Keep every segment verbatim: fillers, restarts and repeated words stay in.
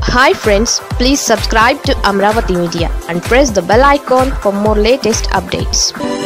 Hi friends, please subscribe to Amravati Media and press the bell icon for more latest updates.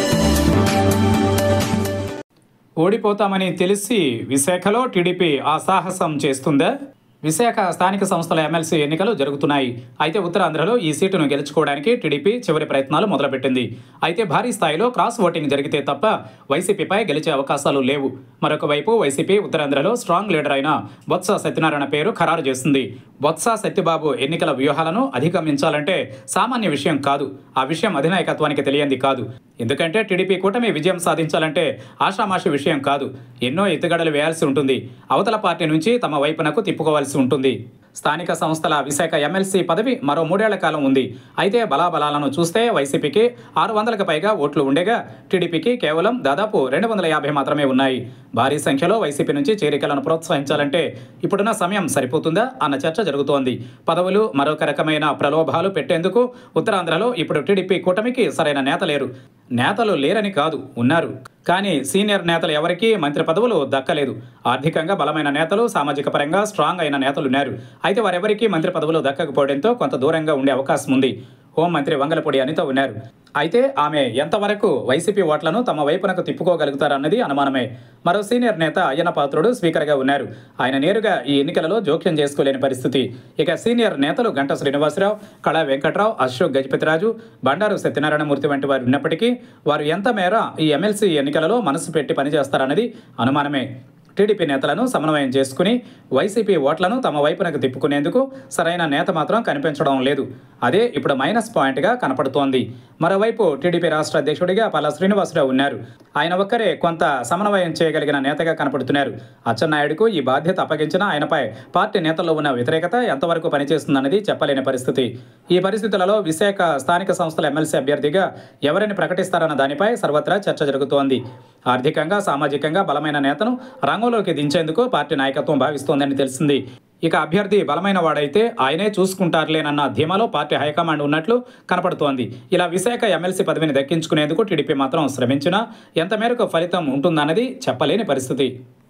ఓడిపోతామని తెలిసి విశాఖలో TDP ఆ సాహసం చేస్తుందా? విశాఖ స్థానిక సంస్థల ఎమ్మెల్సీ ఎన్నికలు జరుగుతున్నాయి. అయితే ఉత్తరాంధ్రలో ఈ సీటును గెలుచుకోవడానికి టీడీపీ చివరి ప్రయత్నాలు మొదలుపెట్టింది. అయితే భారీ స్థాయిలో క్రాస్ ఓటింగ్ జరిగితే తప్ప వైసీపీపై గెలిచే అవకాశాలు లేవు. మరొక వైపు వైసీపీ ఉత్తరాంధ్రలో స్ట్రాంగ్ లీడర్ అయిన బొత్స సత్యనారాయణ పేరు ఖరారు చేసింది. బొత్స సత్యబాబు ఎన్నికల వ్యూహాలను అధిగమించాలంటే సామాన్య విషయం కాదు. ఆ విషయం అధినాయకత్వానికి తెలియంది కాదు. ఎందుకంటే టీడీపీ కూటమి విజయం సాధించాలంటే ఆషామాషి విషయం కాదు. ఎన్నో ఎత్తుగడలు వేయాల్సి ఉంటుంది. అవతల పార్టీ నుంచి తమ వైపునకు తిప్పుకోవాల్సి ఉంటుంది. స్థానిక సంస్థల విశాఖ ఎమ్మెల్సీ పదవి మరో మూడేళ్ల కాలం ఉంది. అయితే బలాబలాలను చూస్తే వైసీపీకి ఆరు వందలకు పైగా ఓట్లు ఉండగా టీడీపీకి కేవలం దాదాపు రెండు వందల యాభై మాత్రమే ఉన్నాయి. భారీ సంఖ్యలో వైసీపీ నుంచి చేరికలను ప్రోత్సహించాలంటే ఇప్పుడున్న సమయం సరిపోతుందా అన్న చర్చ జరుగుతోంది. పదవులు మరొక రకమైన ప్రలోభాలు పెట్టేందుకు ఉత్తరాంధ్రలో ఇప్పుడు టీడీపీ కూటమికి సరైన నేత లేరు. నేతలు లేరని కాదు, ఉన్నారు. కానీ సీనియర్ నేతలు ఎవరికీ మంత్రి పదవులు దక్కలేదు. ఆర్థికంగా బలమైన నేతలు, సామాజిక పరంగా స్ట్రాంగ్ అయిన నేతలు ఉన్నారు. అయితే వారెవరికీ మంత్రి పదవులు దక్కకపోవడంతో కొంత దూరంగా ఉండే అవకాశం ఉంది. హోంమంత్రి వంగలపూడి అనిత ఉన్నారు. అయితే ఆమె ఎంతవరకు వైసీపీ ఓట్లను తమ వైపునకు తిప్పుకోగలుగుతారన్నది అనుమానమే. మరో సీనియర్ నేత అయ్యన్న పాత్రుడు స్పీకర్గా ఉన్నారు. ఆయన నేరుగా ఈ ఎన్నికలలో జోక్యం చేసుకోలేని పరిస్థితి. ఇక సీనియర్ నేతలు గంటా శ్రీనివాసరావు, కళా వెంకట్రావు, అశోక్ గజపతిరాజు, బండారు సత్యనారాయణమూర్తి వంటి వారు ఉన్నప్పటికీ వారు ఎంత మేర ఈ ఎమ్మెల్సీ ఎన్నికలలో మనసు పెట్టి పనిచేస్తారన్నది అనుమానమే. టీడీపీ నేతలను సమన్వయం చేసుకుని వైసీపీ ఓట్లను తమ వైపునకు తిప్పుకునేందుకు సరైన నేత మాత్రం కనిపించడం లేదు. అదే ఇప్పుడు మైనస్ పాయింట్గా కనపడుతోంది. మరోవైపు టీడీపీ రాష్ట్ర అధ్యక్షుడిగా పల్లా శ్రీనివాసరావు ఉన్నారు. ఆయన ఒక్కరే కొంత సమన్వయం చేయగలిగిన నేతగా కనపడుతున్నారు. అచ్చెన్నాయుడుకు ఈ బాధ్యత అప్పగించినా ఆయనపై పార్టీ నేతల్లో ఉన్న వ్యతిరేకత ఎంతవరకు పనిచేస్తుందన్నది చెప్పలేని పరిస్థితి. ఈ పరిస్థితులలో విశాఖ స్థానిక సంస్థల ఎమ్మెల్సీ అభ్యర్థిగా ఎవరిని ప్రకటిస్తారన్న దానిపై సర్వత్రా చర్చ జరుగుతోంది. ఆర్థికంగా, సామాజికంగా బలమైన నేతను రంగంలోకి దించేందుకు పార్టీ నాయకత్వం భావిస్తోందని తెలిసింది. ఇక అభ్యర్థి బలమైన వాడైతే ఆయనే చూసుకుంటారులేనన్న ధీమాలో పార్టీ హైకమాండ్ ఉన్నట్లు కనపడుతోంది. ఇలా విశాఖ ఎమ్మెల్సీ పదవిని దక్కించుకునేందుకు టీడీపీ మాత్రం శ్రమించినా ఎంత మేరకు ఫలితం ఉంటుందన్నది చెప్పలేని పరిస్థితి.